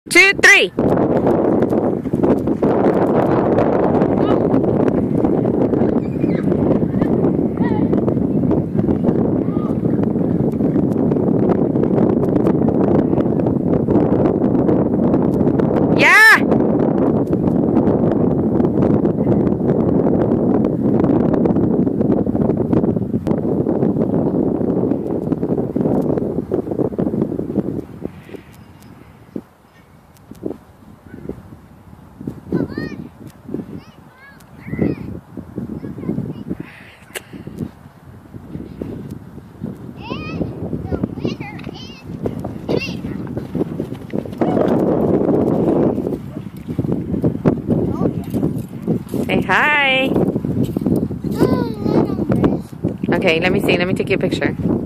2, 3. Yeah. Say hi. Okay, let me see. Let me take you a picture.